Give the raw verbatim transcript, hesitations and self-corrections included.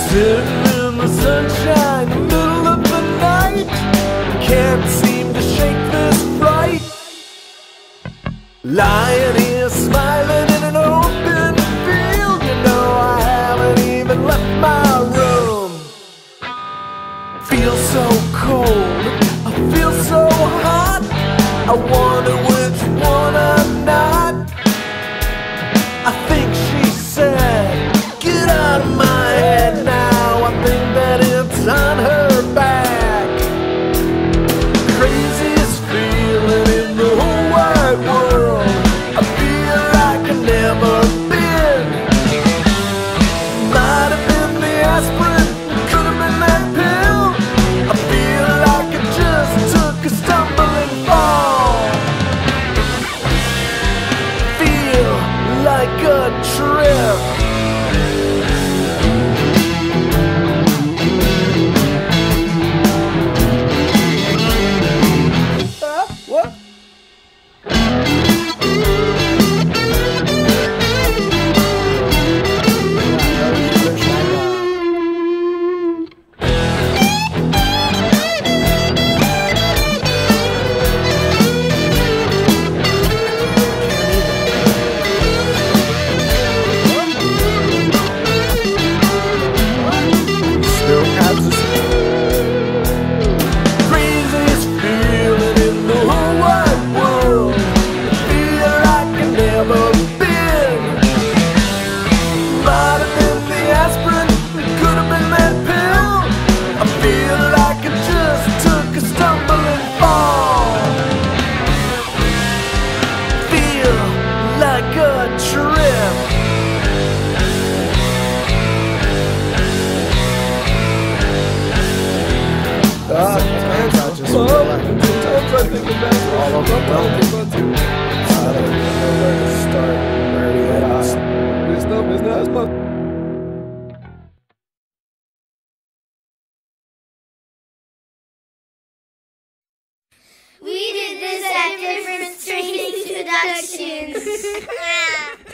Sitting in the sunshine, middle of the night, can't seem to shake this fright. Lying here smiling in an open field, you know I haven't even left my room. Feel so cold, I feel so hot, I wonder which one I'm not. I think she said, get out of my head now, I think that it's on her back. Craziest feeling in the whole wide world, I feel like I've never been. Might have been the aspirin, could have been that pill. I feel like I just took a stumbling fall. Feel like a trip. What? Craziest feeling in the whole wide world, I feel like I've never been. Might have been the aspirin, could have been that pill. I feel like I just took a stumbling fall. Feel like a trip. Ah, sometimes I just feel like sometimes I think about it all over the world. I don't even know where to start. Where to get off. This stuff is not as much. We did this at different training productions.